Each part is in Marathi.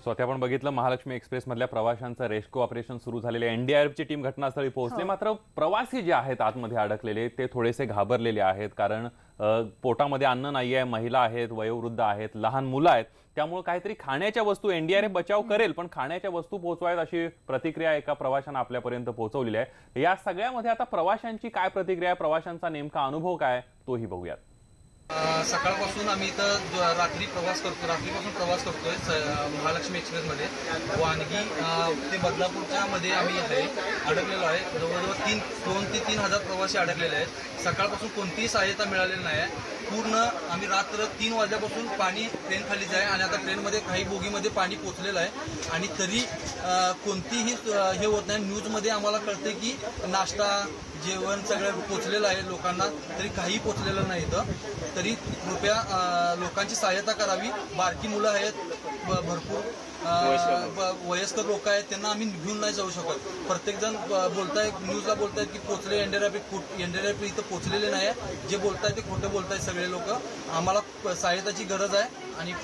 स्वतः आपण बघितलं महालक्ष्मी एक्सप्रेस मधल्या प्रवाशांचं रेस्क्यू ऑपरेशन सुरू झालेले एनडीआरएफची टीम घटनास्थळी पोहोचले मात्र प्रवासी जे आहेत आतमध्ये अडकलेले ते थोडेसे घाबरलेले आहेत कारण पोटामध्ये अन्न नाहीये महिला आहेत वयोवृद्ध आहेत लहान मुलं आहेत त्यामुळे काहीतरी खाण्याच्या वस्तू एनडीआरएफ बचाव करेल पण खाण्याच्या वस्तू पोहोचवायत अशी प्रतिक्रिया एका प्रवाशाने आपल्यापर्यंत पोहोचवलेली आहे। या सगळ्यामध्ये आता प्रवाशांची काय प्रतिक्रिया आहे प्रवाशांचा नेमका अनुभव काय तोही बघूयात। सकाळपासून आम्ही इथं रात्रीपासून प्रवास करतोय महालक्ष्मी एक्सप्रेसमध्ये वानगी ते बदलापूरच्या मध्ये आम्ही अडकलेलो आहे। जवळजवळ 2 ते 3 हजार प्रवासी अडकलेले आहेत। सकाळपासून कोणतीही सहाय्यता मिळालेली नाही आहे। पूर्ण आम्ही रात्र 3 वाजल्यापासून पाणी ट्रेन खालीच आहे आणि आता ट्रेनमध्ये काही बोगीमध्ये पाणी पोचलेलं आहे आणि तरी कोणतीही हे होत नाही। न्यूजमध्ये आम्हाला कळते की नाश्ता जेवण सगळं पोचलेलं आहे लोकांना तरी काही पोचलेलं नाही इथं। तरी कृपया लोकांची सहायता करावी। बारकी मुलं आहेत भरपूर वयस्कर लोक आहेत त्यांना आम्ही घेऊन नाही जाऊ शकत। प्रत्येक जण बोलताय न्यूजला बोलतायत की पोचले एनडीआरएफ इथं पोचलेले नाही आहे। जे बोलताय ते खोटं बोलतायत सगळे लोक। आम्हाला सहायताची गरज आहे आणि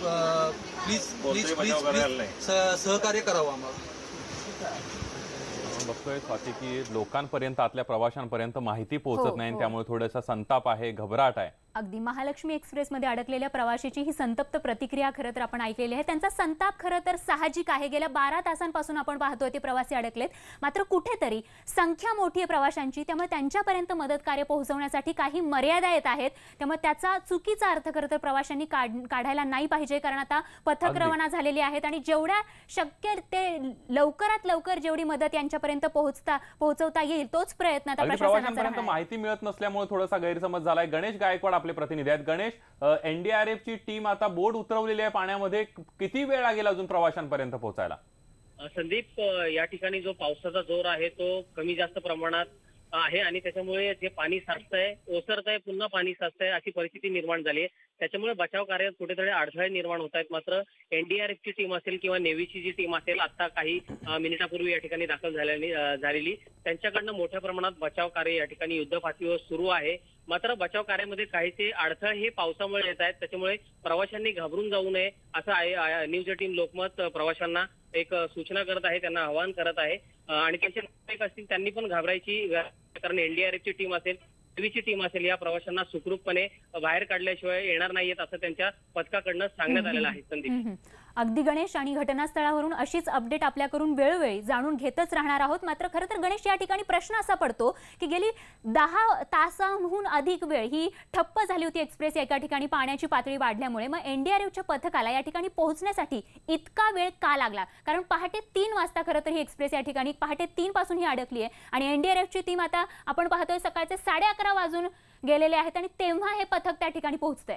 प्लीज सहकार्य करावं आम्हाला। बघतोय स्वाती की लोकांपर्यंत आतल्या प्रवाशांपर्यंत माहिती पोहोचत नाही त्यामुळे थोडासा संताप आहे घबराट आहे। अगदी महालक्ष्मी एक्सप्रेसमध्ये अडकलेल्या प्रवाशाची ही संतप्त प्रतिक्रिया खरं तर आपण ऐकलेली आहे। त्यांचा संताप खरं तर साहजिक आहे। गेल्या 12 तासांपासून आपण पाहतोय ते प्रवासी अडकलेत मात्र कुठेतरी संख्या मोठी आहे प्रवाशांची त्यामुळे त्यांच्यापर्यंत मदत कार्य पोहोचवण्यासाठी काही मर्यादा येत आहेत त्यामुळे त्याचा चुकीचा अर्थ खरं तर प्रवाशांनी काढायला नाही पाहिजे कारण आता पथक रवाना झालेली आहेत आणि जेवढ्या शक्य ते लवकरात लवकर जेवढी मदत यांच्यापर्यंत पोहोचवता येईल तोच प्रयत्न आता प्रशासनापर्यंत माहिती मिळत नसल्यामुळे थोडासा गैरसमज झालाय। गणेश गायकवाड आपले प्रतिनिधी आहेत। गणेश, एनडीआरएफची टीम आता बोट उतरवलेली आहे पाण्यामध्ये किती वेळ लागेल अजून प्रवाशांपर्यंत पोहोचायला? संदीप, या ठिकाणी जो पावसाचा जोर आहे तो कमी जास्त प्रमाणात आहे आणि त्याच्यामुळे जे पाणी साचतंय ओसरतंय पुन्हा पाणी साचतंय अशी परिस्थिती निर्माण झाली आहे। त्याच्यामुळे बचाव कार्यात कुठेतरी अडथळे निर्माण होत आहेत। मात्र एनडीआरएफची टीम असेल किंवा नेव्हीची जी टीम असेल आता काही मिनिटापूर्वी या ठिकाणी दाखल झालेली त्यांच्याकडनं मोठ्या प्रमाणात बचाव कार्य या ठिकाणी युद्धपातळीवर सुरू आहे। मात्र बचाव कार्यामध्ये काहीसे अडथळे हे पावसामुळे येत आहेत त्याच्यामुळे प्रवाशांनी घाबरून जाऊ नये असं न्यूज टीम लोकमत प्रवाशांना एक सूचना करत आहे त्यांना आवाहन करत आहे आणि त्यांचे नागरिक असतील त्यांनी पण घाबरायची कारण एनडीआरएफची टीम असेल नेव्हीची टीम असेल या प्रवाशांना सुखरूपपणे बाहेर काढल्याशिवाय येणार नाहीयेत असं त्यांच्या पथकाकडनं सांगण्यात आलेलं आहे। संदीप, अगदी गणेश, आणि घटनास्थळावरून अशीच अपडेट आपल्याकडून वेळोवेळी जाणून घेतच राहणार आहोत। मात्र खरं तर गणेश या ठिकाणी प्रश्न असा पडतो की गेली 10 तासांहून अधिक वेळ ही ठप्प झाली होती एक्सप्रेस एका ठिकाणी पाण्याची पातळी वाढल्यामुळे मग एनडीआरएफच्या पथकाला या ठिकाणी पोहोचण्यासाठी इतका वेळ का लागला? कारण पहाटे 3 वाजता खरं तर ही एक्सप्रेस या ठिकाणी पहाटे 3 पासून ही अडकली आहे आणि एनडीआरएफची टीम आता आपण पाहतोय सकाळचे 11:30 वाजून गेलेले आहेत आणि तेव्हा हे पथक त्या ठिकाणी पोहोचतंय।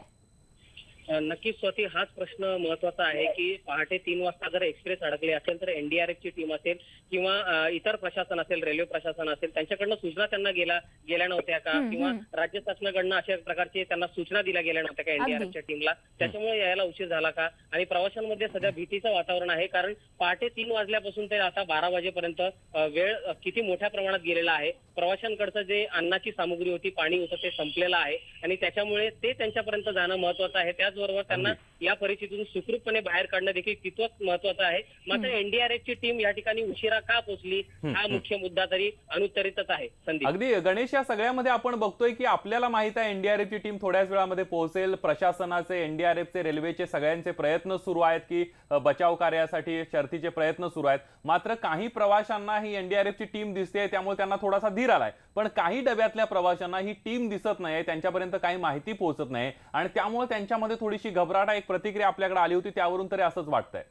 नक्कीच स्वाती, हाच प्रश्न महत्वाचा आहे की पहाटे 3 वाजता जर एक्सप्रेस अडकले असेल तर एनडीआरएफची टीम असेल किंवा इतर प्रशासन असेल रेल्वे प्रशासन असेल त्यांच्याकडनं सूचना त्यांना गेल्या नव्हत्या का किंवा राज्य शासनाकडनं अशा प्रकारचे त्यांना सूचना दिल्या गेल्या नव्हत्या का एनडीआरएफच्या टीमला? त्याच्यामुळे यायला उशीर झाला का? आणि प्रवाशांमध्ये सध्या भीतीचं वातावरण आहे कारण पहाटे 3 वाजल्यापासून ते आता 12 वाजेपर्यंत वेळ किती मोठ्या प्रमाणात गेलेला आहे। प्रवाशांकडचं जे अन्नाची सामुग्री होती पाणी होतं ते संपलेलं आहे आणि त्याच्यामुळे ते त्यांच्यापर्यंत जाणं महत्वाचं आहे। त्याचबरोबर त्यांना या परिस्थितीतून सुखरूपपणे बाहेर काढणं देखील तितकंच महत्वाचं आहे। मात्र एनडीआरएफची टीम या ठिकाणी उशिरा का पोहोचली हा मुख्य मुद्दा तरी अनुत्तरितच आहे। संदीप, अगदी गणेश, या सगळ्यामध्ये आपण बघतोय की आपल्याला माहित आहे एनडीआरएफची टीम थोड्याच वेळामध्ये पोहोचेल। प्रशासनाचे एनडीआरएफचे रेल्वेचे सगळ्यांचे प्रयत्न सुरू आहेत की बचाव कार्यासाठी शर्थीचे प्रयत्न सुरू आहेत। मात्र काही प्रवाशांना ही एनडीआरएफची टीम दिसते त्यामुळे त्यांना थोडासा धीर आलाय पण काही डब्यातल्या प्रवाशांना ही टीम दिसत नाही त्यांच्यापर्यंत काही माहिती पोहोचत नाही आणि त्यामुळे त्यांच्यामध्ये थोडीशी घबराट एक प्रतिक्रिया आपल्याकडे आली होती त्यावरून तरी असंच वाटतंय।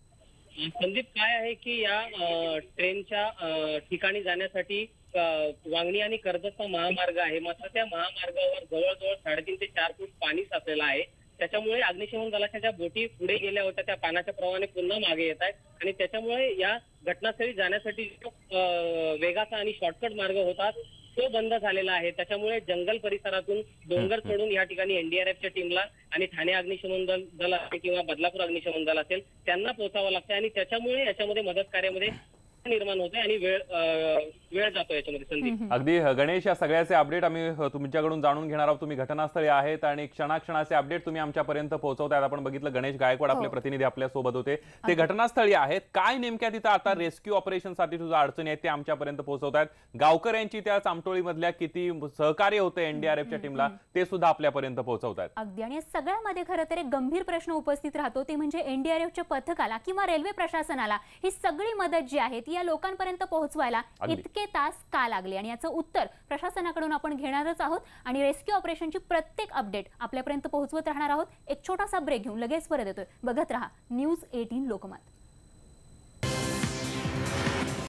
संदीप, काय आहे की या ट्रेनच्या ठिकाणी जाण्यासाठी वांगणी आणि कर्जतचा महामार्ग आहे मात्र त्या महामार्गावर जवळजवळ 3.5 ते 4 फूट पाणी साचलेलं आहे। त्याच्यामुळे अग्निशमन दलाच्या ज्या बोटी पुढे गेल्या होत्या त्या पाण्याच्या प्रवाहाने पुन्हा मागे येत आहेत आणि त्याच्यामुळे या घटनास्थळी जाण्यासाठी जो वेगाचा आणि शॉर्टकट मार्ग होता तो बंद झालेला आहे। त्याच्यामुळे जंगल परिसरातून डोंगर चढून या ठिकाणी एनडीआरएफच्या टीमला आणि ठाणे अग्निशमन दल असेल किंवा बदलापूर अग्निशमन दल असेल त्यांना पोहोचावं लागतं आणि त्याच्यामुळे याच्यामध्ये मदत कार्यामध्ये निर्माण होते आणि वेळ जातो याच्यामध्ये. संदीप, अगदी गणेश, या सगळ्याचे अपडेट आम्ही तुमच्याकडून जाणून घेणार आहोत. तुम्ही घटनास्थळी आहेत आणि क्षणाक्षणाचे अपडेट तुम्ही आमच्यापर्यंत पोहोचवतायत. आपण बघितलं गणेश गायकवाड आपले प्रतिनिधी आपल्या सोबत होते, ते घटनास्थळी आहेत. काय नेमक्या तिथं आता रेस्क्यू ऑपरेशनसाठी तुझ्या अडचणी आहेत ते आमच्यापर्यंत पोहोचवतायत. गावकऱ्यांची त्या चामटोळीमधल्या किती सहकार्य होते एनडीआरएफच्या टीमला ते सुद्धा आपल्यापर्यंत पोहोचवतायत. अगदी. आणि सगळ्यामध्ये खरं तर एक गंभीर प्रश्न उपस्थित राहतो, ते म्हणजे एनडीआरएफच्या पथकाला किंवा रेल्वे प्रशासनाला ही सगळी मदत जी आहे ती या लोकांपर्यंत पोहोचवायला इतके तास का लागले, आणि याचं उत्तर प्रशासनाकडून आपण घेणारच आहोत. आणि रेस्क्यू ऑपरेशनची प्रत्येक अपडेट आपल्यापर्यंत पोहोचवत राहणार आहोत. एक छोटासा ब्रेक घेऊन लगेच परत येतोय. बघत रहा न्यूज 18 लोकमत.